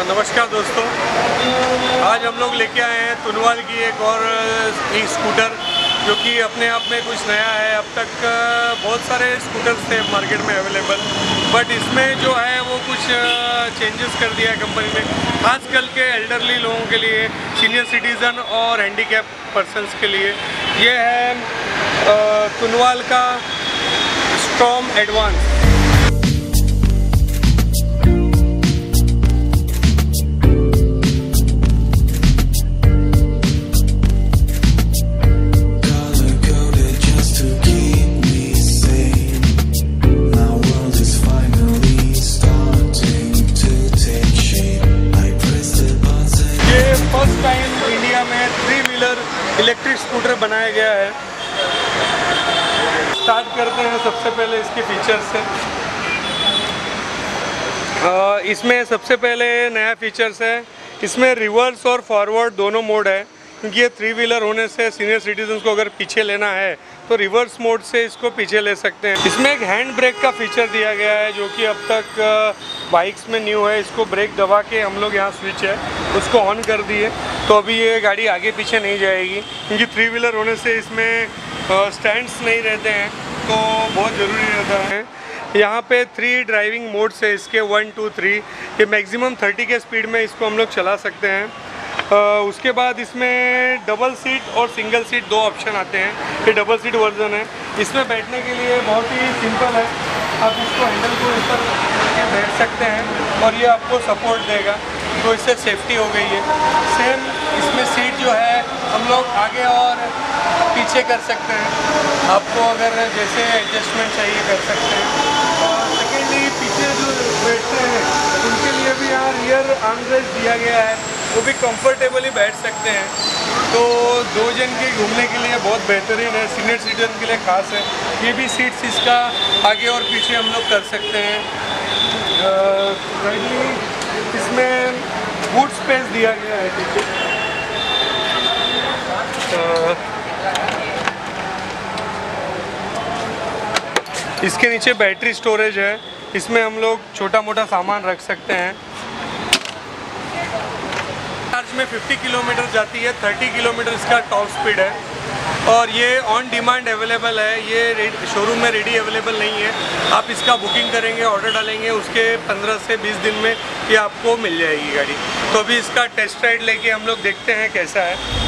नमस्कार दोस्तों, आज हम लोग लेके आए हैं तुनवाल की एक और स्कूटर जो कि अपने आप में कुछ नया है। अब तक बहुत सारे स्कूटर्स थे मार्केट में अवेलेबल, बट इसमें जो है वो कुछ चेंजेस कर दिया है कंपनी ने, खासकर के एल्डरली लोगों के लिए, सीनियर सिटीज़न और हैंडीकैप पर्सन्स के लिए। ये है तुनवाल का storm advance. First time India में 3 व्हीलर इलेक्ट्रिक स्कूटर बनाया गया है। स्टार्ट करते हैं सबसे पहले इसके फीचर्स से। इसमें सबसे पहले नया फीचर्स है, इसमें रिवर्स और फॉरवर्ड दोनों मोड है, क्योंकि ये 3 व्हीलर होने से सीनियर सिटीजन्स को अगर पीछे लेना है तो रिवर्स मोड से इसको पीछे ले सकते हैं। इसमें एक हैंड ब्रेक का फीचर दिया गया है जो कि अब तक बाइक्स में न्यू है। इसको ब्रेक दबा के हम लोग यहाँ स्विच है उसको ऑन कर दिए तो अभी ये गाड़ी आगे पीछे नहीं जाएगी, क्योंकि 3 व्हीलर होने से इसमें स्टैंड्स नहीं रहते हैं तो बहुत ज़रूरी रहता है। यहाँ पे 3 ड्राइविंग मोड्स है इसके, 1, 2, 3। ये मैक्सिमम 30 के स्पीड में इसको हम लोग चला सकते हैं। उसके बाद इसमें डबल सीट और सिंगल सीट 2 ऑप्शन आते हैं। ये डबल सीट वर्जन है। इसमें बैठने के लिए बहुत ही सिंपल है, आप इसको हैंडल को ऊपर करके बैठ सकते हैं और ये आपको सपोर्ट देगा, तो इससे सेफ्टी हो गई है। सेम इसमें सीट जो है हम लोग आगे और पीछे कर सकते हैं, आपको अगर जैसे एडजस्टमेंट चाहिए कर सकते हैं। और सेकेंडली पीछे जो बैठते हैं उनके लिए भी यहाँ रियर आर्मरेस्ट दिया गया है, वो भी कंफर्टेबली बैठ सकते हैं। तो 2 जन के घूमने के लिए बहुत बेहतरीन है, सीनियर सिटीजन के लिए खास है। ये भी सीट्स इसका आगे और पीछे हम लोग कर सकते हैं। इसमें बूट स्पेस दिया गया है, ठीक है। इसके नीचे बैटरी स्टोरेज है, इसमें हम लोग छोटा मोटा सामान रख सकते हैं। चार्ज में 50 किलोमीटर जाती है, 30 किलोमीटर इसका टॉप स्पीड है और ये ऑन डिमांड अवेलेबल है। ये शोरूम में रेडी अवेलेबल नहीं है, आप इसका बुकिंग करेंगे, ऑर्डर डालेंगे, उसके 15 से 20 दिन में ये आपको मिल जाएगी गाड़ी। तो अभी इसका टेस्ट राइड लेके हम लोग देखते हैं कैसा है।